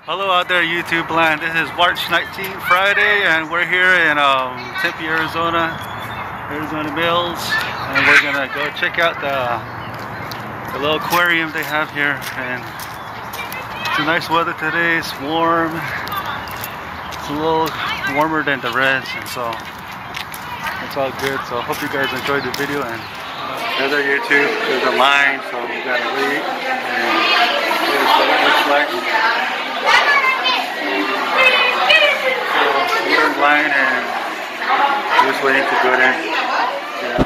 Hello out there, YouTube land. This is March 19th, Friday, and we're here in Tempe, Arizona Mills, and we're gonna go check out the little aquarium they have here. And it's a nice weather today. It's warm. It's a little warmer than the rest, and so it's all good. So I hope you guys enjoyed the video. And there's our YouTube. There's a line, so we gotta wait. And here's what it looks like. We're in line and we're just waiting to go in. Yeah.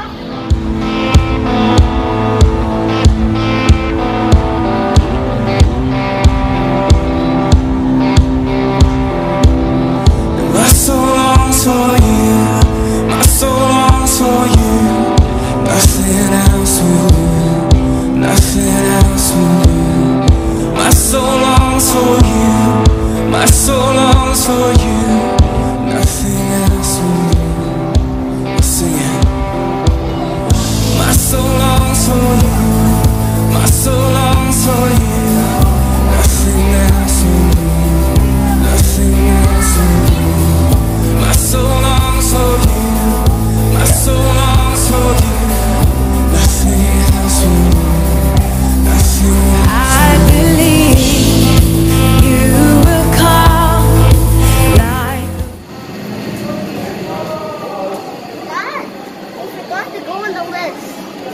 My soul longs for you, my soul longs for you. Nothing else will do, nothing else will do. My soul longs for you, my soul longs for you. Nothing else will do. We'll sing it. My soul longs for you, my soul longs for you. Nothing else will do, nothing else will do. My soul longs for you, my soul longs for you. Nothing else will do, nothing else. I believe you will come like. Dad, we forgot to go on the list.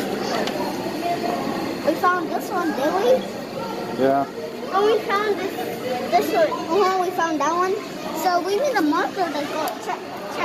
We found this one, didn't we? Yeah. Oh, we found this one. Oh, we found that one. So we need a marker to go check.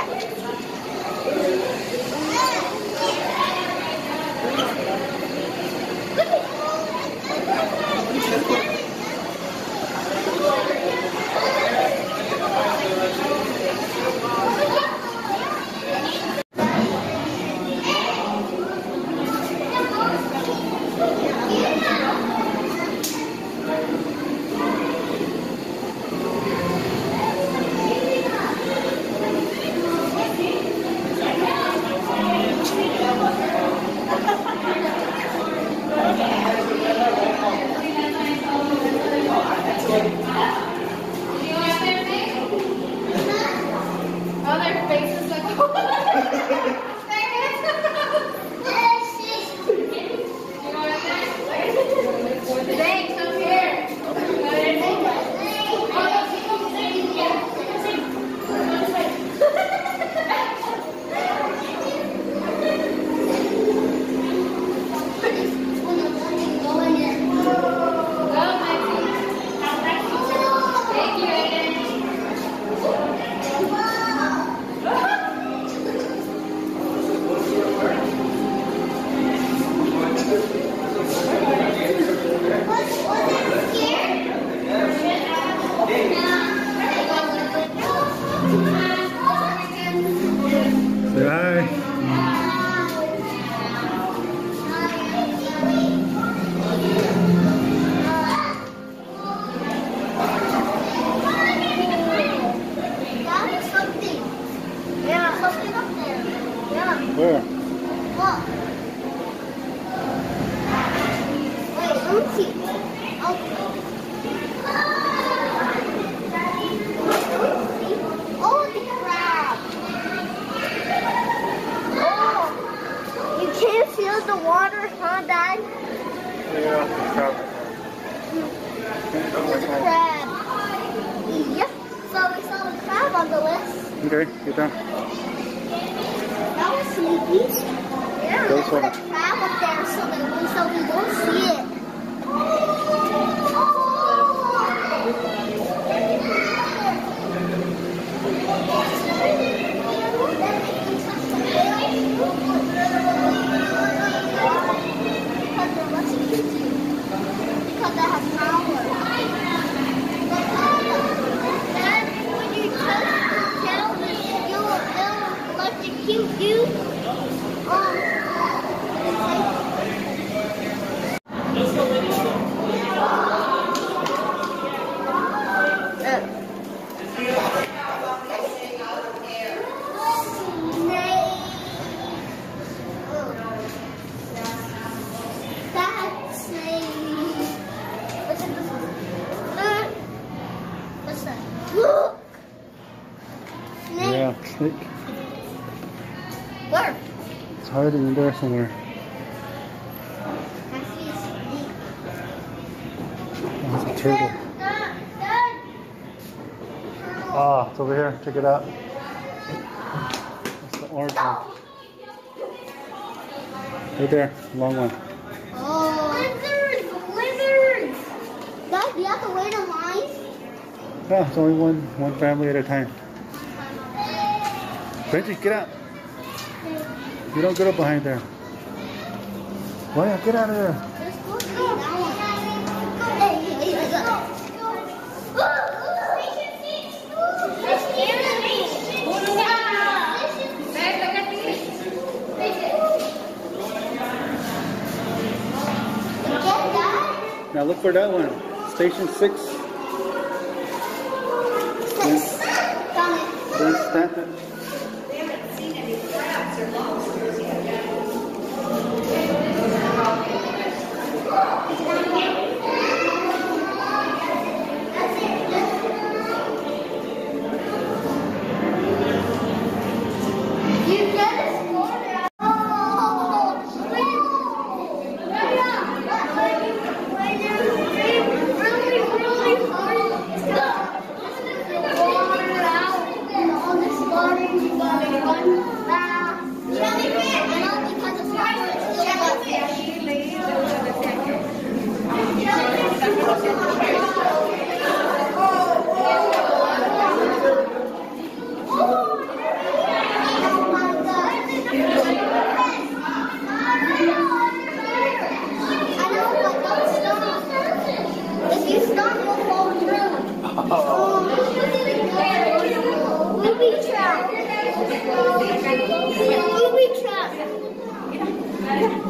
Where? Look. Wait, let me see. Oh, the crab. Oh, you can't feel the water, huh, Dad? Yeah, crab. There's a crab. Yep. So we saw the crab on the list. Okay, get down. That was sleepy. Yeah, Those there's are- a crab up there so we don't see it. Because it has power. Dad, when you touch the tail, it'll electrocute you. Snake. Where? It's hiding in there somewhere. I see a snake. Oh, it's a turtle. Ah, it's over here. Check it out. It's the orange one. Right there, long one. Oh. Lizards! Dad, you have to wait in line? Yeah, it's only one family at a time. Benji, get out. You don't get up behind there. Why not? Get out of there. There's supposed to be that Now look for that one. Station 6. Then Stanton. We haven't seen any crabs or lobsters yet. You get a score now. If you stop, you'll fall through. Booby trap. Booby trap.